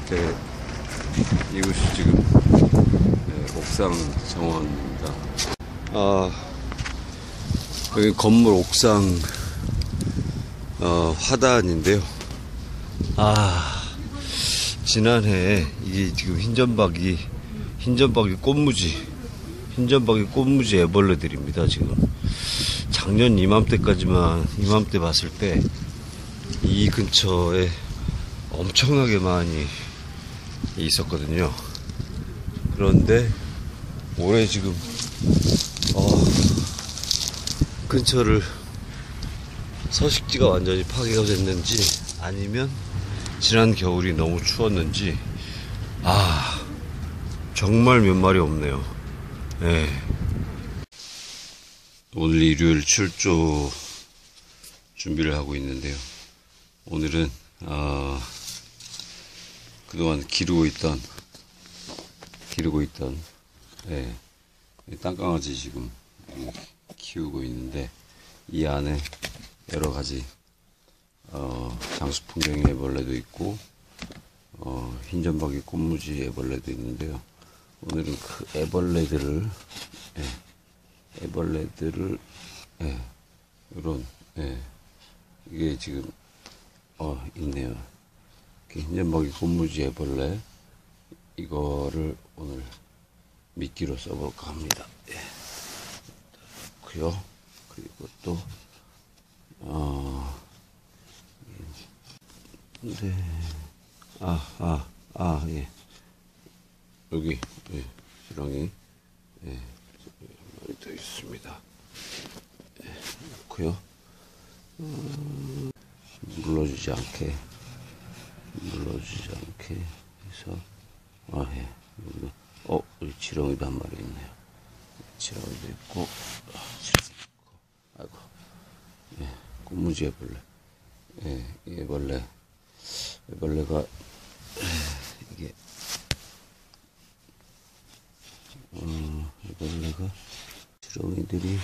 네, 이곳이 지금 옥상 정원입니다. 여기 건물 옥상 화단인데요. 지난해 이게 지금 흰점박이 꽃무지 애벌레들입니다. 지금 작년 이맘때 봤을 때 이 근처에 엄청나게 많이 있었거든요. 그런데 올해 지금 근처를 서식지가 완전히 파괴가 됐는지 아니면 지난 겨울이 너무 추웠는지 정말 몇 마리 없네요. 오늘 일요일 출조 준비를 하고 있는데요. 오늘은 그동안 기르고 있던 땅강아지 지금 키우고 있는데, 이 안에 여러 가지 장수풍뎅이 애벌레도 있고 흰점박이 꽃무지 애벌레도 있는데요. 오늘은 그 애벌레들을 이런 이게 지금 있네요. 흰점박이 꽃무지 애벌레, 이거를 오늘 미끼로 써볼까 합니다. 그리고 또 여기 지렁이 더 있습니다. 놓고요. 물러지지 않게 해서 여기 지렁이도 한 마리 있네요. 지렁이도 있고 꽃무지 애벌레. 이 애벌레가 이게 애벌레가 지렁이들이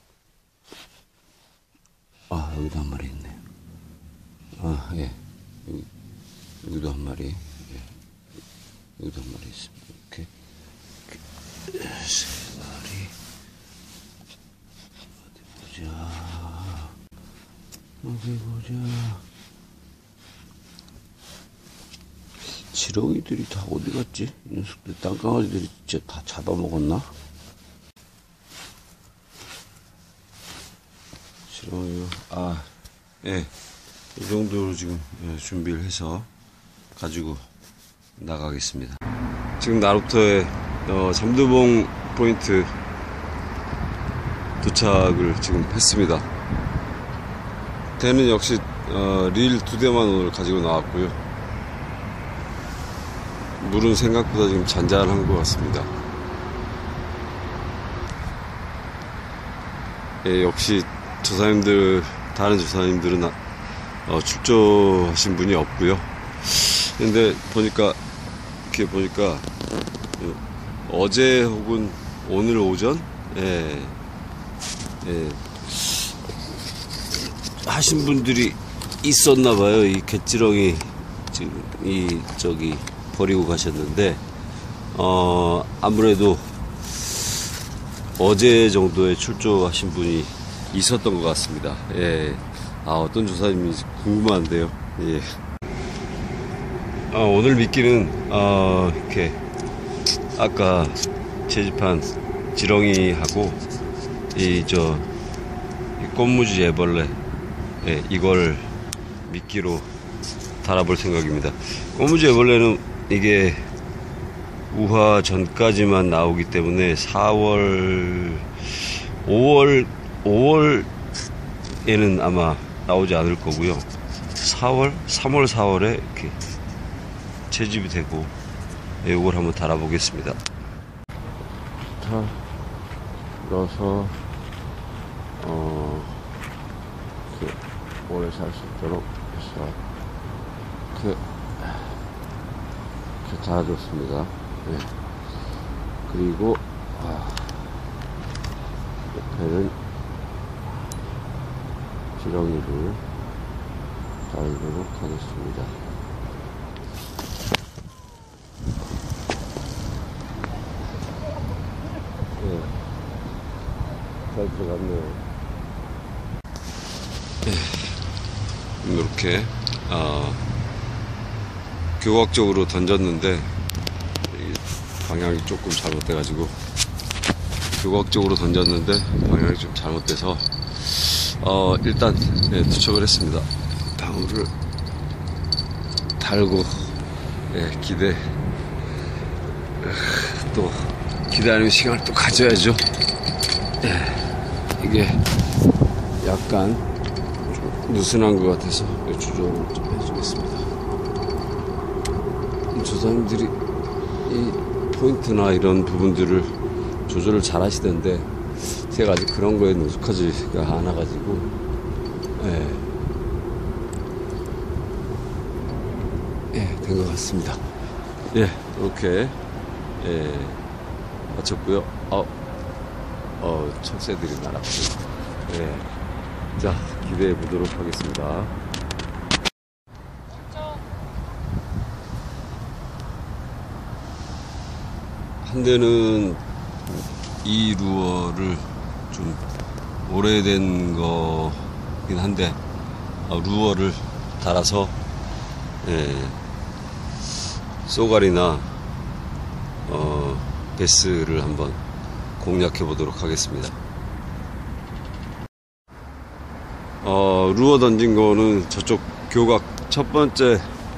여기도 한 마리 있네요. 여기도 한 마리. 여기도 한 마리 있습니다. 이렇게 세 마리. 어디 보자. 지렁이들이 다 어디 갔지? 이 녀석들, 땅강아지들이 진짜 다 잡아먹었나? 지렁이요. 이 정도로 지금 준비를 해서 가지고 나가겠습니다. 지금 나루터의 잠두봉 포인트 도착을 지금 했습니다. 대는 역시 릴 2대만 오늘 가지고 나왔고요. 물은 생각보다 지금 잔잔한 것 같습니다. 역시 다른 조사님들은 출조하신 분이 없고요. 근데 이렇게 보니까 어제 혹은 오늘 오전 하신 분들이 있었나봐요. 이 갯지렁이 지금 버리고 가셨는데, 아무래도 어제 정도에 출조하신 분이 있었던 것 같습니다. 어떤 조사님인지 궁금한데요. 오늘 미끼는 이렇게 아까 채집한 지렁이하고 이 꽃무지 애벌레, 이걸 미끼로 달아볼 생각입니다. 꽃무지 애벌레는 이게 우화 전까지만 나오기 때문에 5월에는 아마 나오지 않을 거고요. 3월, 4월에 이렇게 채집이 되고, 이걸 한번 달아보겠습니다. 넣어서 이렇게 오래 살 수 있도록 해서 이렇게 달아줬습니다. 그리고 옆에는 지렁이를 달도록 하겠습니다. 잘 들어갔네요. 이렇게 교각적으로 던졌는데 방향이 조금 잘못돼가지고 교각적으로 던졌는데 방향이 좀 잘못돼서 일단 투척을 했습니다. 방울을 달고 또 기다리는 시간을 또 가져야죠. 이게 약간 좀 느슨한 것 같아서 조절을 좀 해주겠습니다. 조사님들이 이 포인트나 이런 부분들을 조절을 잘 하시던데 제가 아직 그런 거에 능숙하지가 않아가지고 된 것 같습니다. 이렇게 마쳤고요. 철새들이 날아가고. 자, 기대해 보도록 하겠습니다. 한 대는 이 루어를 좀 오래된 거긴 한데 루어를 달아서 쏘가리나 베스를 한번 공략해 보도록 하겠습니다. 루어 던진 거는 저쪽 교각 첫 번째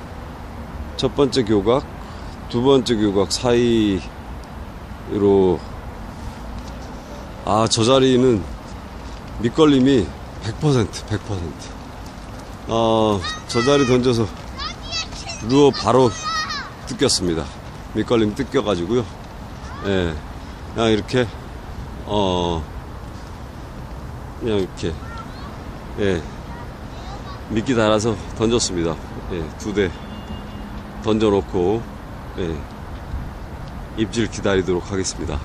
교각 두 번째 교각 사이로 저 자리는 밑걸림이 100%. 저 자리 던져서 루어 바로 뜯겼습니다. 밑걸림 뜯겨가지고요. 그냥 이렇게 그냥 이렇게 미끼 달아서 던졌습니다. 2대 던져놓고 입질 기다리도록 하겠습니다.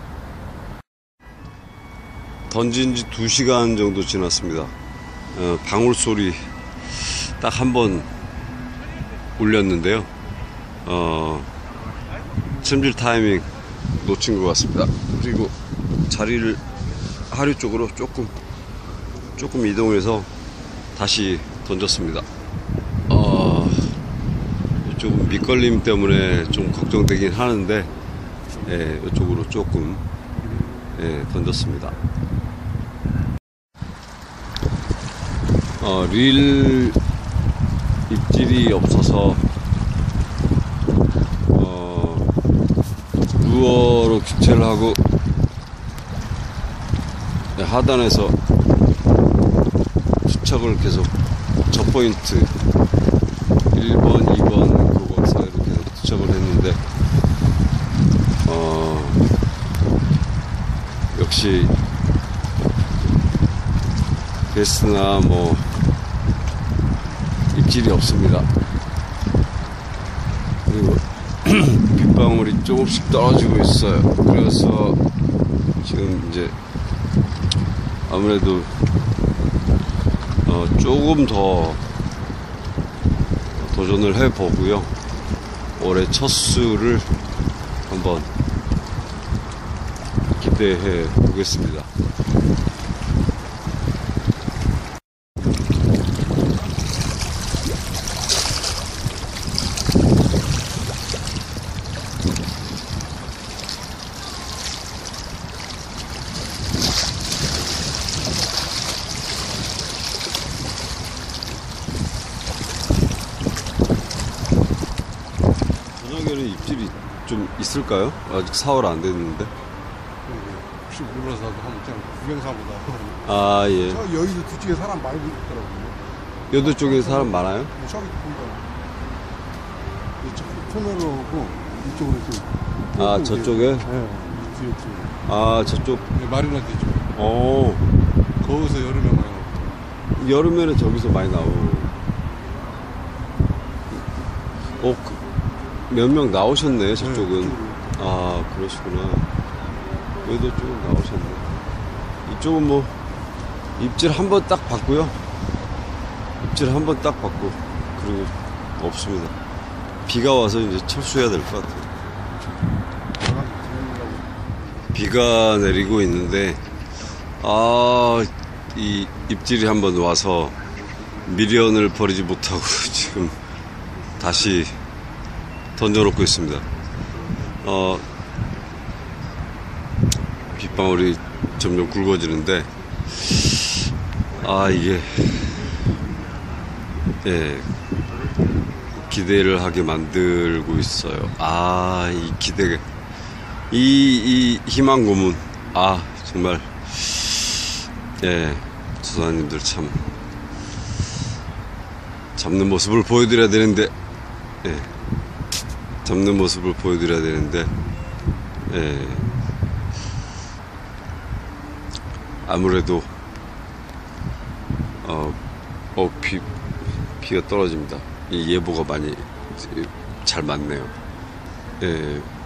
던진 지 2시간 정도 지났습니다. 방울 소리 딱 한 번 울렸는데요. 챔질 타이밍 놓친 것 같습니다. 그리고 자리를 하류 쪽으로 조금 이동해서 다시 던졌습니다. 이쪽은 밑걸림 때문에 좀 걱정되긴 하는데 이쪽으로 조금 던졌습니다. 릴 입질이 없어서 루어로 교체를 하고 하단에서 투척을 계속 저 포인트 1번, 2번 교각 사이로 계속 투척을 했는데 역시 베스나 뭐 입질이 없습니다. 그리고 빗방울이 조금씩 떨어지고 있어요. 그래서 지금 이제 아무래도 조금 더 도전을 해보고요. 올해 첫 수를 한번 기대해 보겠습니다. 저녁에는 입질이 좀 있을까요? 아직 4월 안 됐는데. 혹시 몰라서 한번 그냥 구경사보다. 예. 저 여의도 뒤쪽에 사람 많이 있더라고요. 여도 쪽에 사람 많아요? 저기 보니까 이쪽 코너로 오고 이쪽으로 좀. 저쪽에? 네. 이 뒤에 쪽에. 저쪽. 네, 마리나 뒤쪽. 거기서 여름에 많이 나오고. 여름에는 저기서 많이 나오고. 몇 명 나오셨네, 저쪽은. 네, 그러시구나. 여기도 좀 나오셨네. 이쪽은 뭐, 입질 한 번 딱 받고요. 입질 한 번 딱 받고, 그리고 없습니다. 비가 와서 이제 철수해야 될 것 같아요. 비가 내리고 있는데, 아, 이 입질이 한번 와서 미련을 버리지 못하고 지금 다시 던져놓고 있습니다. 빗방울이 점점 굵어지는데, 이게, 예, 기대를 하게 만들고 있어요. 이 기대, 이 희망 고문. 정말, 예, 조사님들 참, 잡는 모습을 보여드려야 되는데, 예, 잡는 모습을 보여드려야 되는데, 예, 아무래도, 비가 떨어집니다. 이 예보가 많이 잘 맞네요. 예.